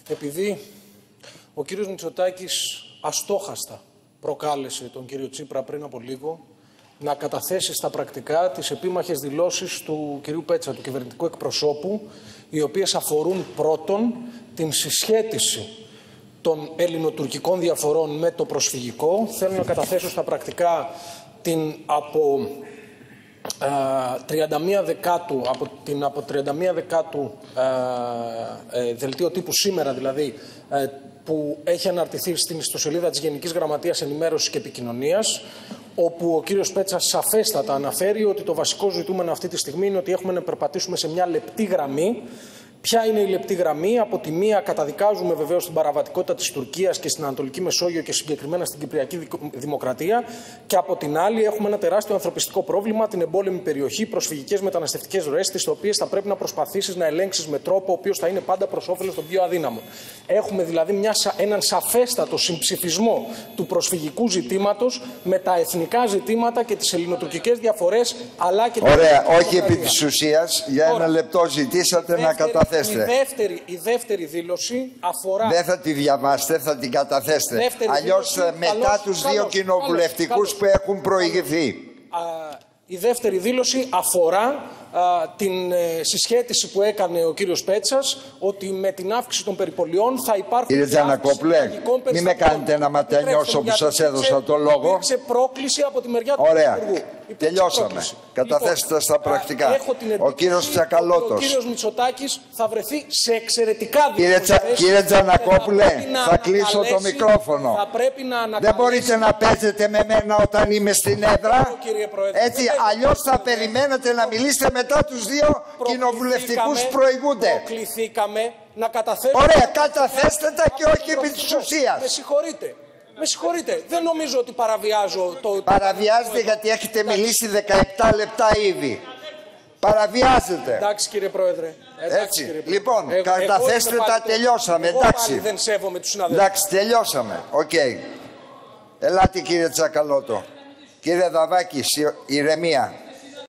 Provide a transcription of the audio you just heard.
επειδή ο κύριος Μητσοτάκης αστόχαστα προκάλεσε τον κύριο Τσίπρα πριν από λίγο να καταθέσει στα πρακτικά τις επίμαχες δηλώσεις του κυρίου Πέτσα, του κυβερνητικού εκπροσώπου, οι οποίες αφορούν πρώτον την συσχέτιση των ελληνοτουρκικών διαφορών με το προσφυγικό. Θέλω να καταθέσω στα πρακτικά την από 31 Δεκάτου δελτίο τύπου σήμερα δηλαδή, που έχει αναρτηθεί στην ιστοσελίδα της Γενικής Γραμματείας Ενημέρωσης και Επικοινωνίας, όπου ο κύριος Πέτσας σαφέστατα αναφέρει ότι το βασικό ζητούμενο αυτή τη στιγμή είναι ότι έχουμε να περπατήσουμε σε μια λεπτή γραμμή. Ποια είναι η λεπτή γραμμή? Από τη μία καταδικάζουμε βεβαίως την παραβατικότητα της Τουρκίας και στην Ανατολική Μεσόγειο και συγκεκριμένα στην Κυπριακή Δημοκρατία, και από την άλλη έχουμε ένα τεράστιο ανθρωπιστικό πρόβλημα, την εμπόλεμη περιοχή, προσφυγικές μεταναστευτικές ροές, τις οποίες θα πρέπει να προσπαθήσεις να ελέγξεις με τρόπο ο οποίος θα είναι πάντα προς όφελος των πιο αδύναμων. Έχουμε δηλαδή έναν σαφέστατο συμψηφισμό του προσφυγικού ζητήματος με τα εθνικά ζητήματα και τις ελληνοτουρκικές διαφορές, αλλά και ωραία, όχι επί της ουσίας. Για ένα λεπτό ζητήσατε να καταθέσετε. Η δεύτερη δήλωση αφορά... Δεν θα τη διαβάσετε, θα την καταθέσετε. Αλλιώς μετά τους δύο κοινοβουλευτικούς που έχουν προηγηθεί. Η δεύτερη δήλωση αφορά την συσχέτιση που έκανε ο κύριος Πέτσας, ότι με την αύξηση των περιπολιών θα υπάρχουν... Κύριε Τζανακόπουλε, μην με κάνετε να ματενιώσω που σας έδωσα το λόγο. Υπήρξε πρόκληση από τη μεριά του Υπουργού. Τελειώσαμε. Καταθέστε στα πρακτικά. Ο κύριος Τσακαλώτος. Ο κύριος Μητσοτάκης θα βρεθεί σε εξαιρετικά δύσκολη θέση. Κύριε Τζανακόπουλε, θα κλείσω το μικρόφωνο. Δεν μπορείτε να παίζετε με μένα όταν είμαι στην έδρα. Έτσι, αλλιώς θα περιμένετε να μιλήσετε μετά τους δύο κοινοβουλευτικούς που προηγούνται. Προκληθήκαμε να καταθέσουμε... Ωραία, καταθέστε τα και όχι επί της ουσίας. Με συγχωρείτε, δεν νομίζω ότι παραβιάζω το... Παραβιάζετε γιατί έχετε μιλήσει 17 λεπτά ήδη. Παραβιάζετε. Εντάξει κύριε Πρόεδρε. Έτσι, λοιπόν, καταθέστε τα, τελειώσαμε. Εντάξει. Δεν σέβομαι τους συναδέλφους. Εντάξει, τελειώσαμε. Οκ. Ελάτε κύριε Τσακαλώτο. Κύριε Δαβάκη, ηρεμία.